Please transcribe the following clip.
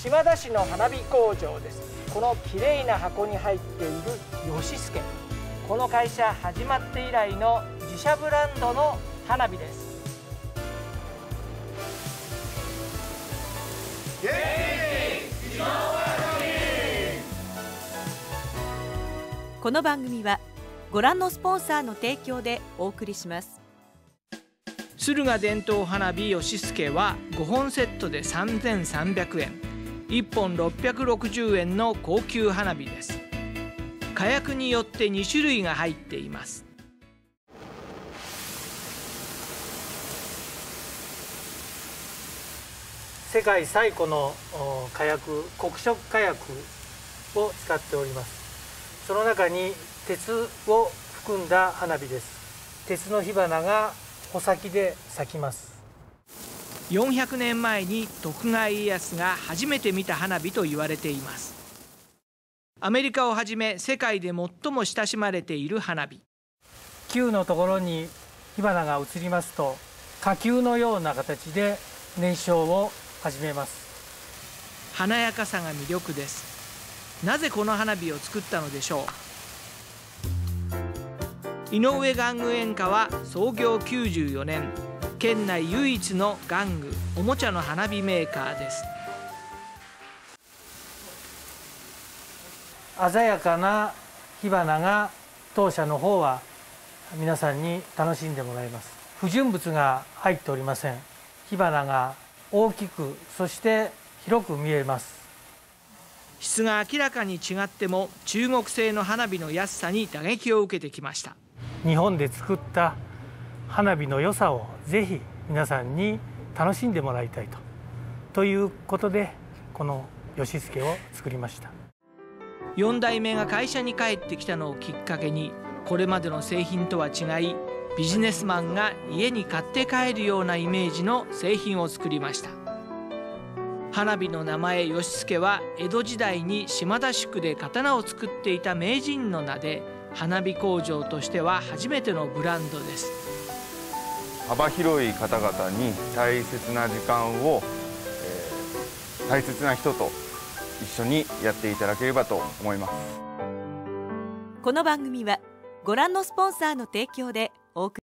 島田市の花火工場です。このきれいな箱に入っているよしすけ、この会社始まって以来の自社ブランドの花火です。 この番組はご覧のスポンサーの提供でお送りします。 敦賀伝統花火よしすけは5本セットで3300円、1本660円の高級花火です。火薬によって2種類が入っています。世界最古の火薬、黒色火薬を使っております。その中に鉄を含んだ花火です。鉄の火花が穂先で咲きます。400年前に徳川家康が初めて見た花火と言われています。アメリカをはじめ世界で最も親しまれている花火。球のところに火花が移りますと、火球のような形で燃焼を始めます。華やかさが魅力です。なぜこの花火を作ったのでしょう。井上玩具園家は創業94年、県内唯一の玩具おもちゃの花火メーカーです。鮮やかな火花が当社の方は皆さんに楽しんでもらいます。不純物が入っておりません。火花が大きく、そして広く見えます。質が明らかに違っても中国製の花火の安さに打撃を受けてきました。日本で作った花火の良さをぜひ皆さんに楽しんでもらいたいということで、このよしすけを作りました。4代目が会社に帰ってきたのをきっかけに、これまでの製品とは違い、ビジネスマンが家に買って帰るようなイメージの製品を作りました。花火の名前よしすけは江戸時代に島田宿で刀を作っていた名人の名で、花火工場としては初めてのブランドです。 幅広い方々に大切な時間を、大切な人と一緒にやっていただければと思います。 この番組はご覧のスポンサーの提供でお送り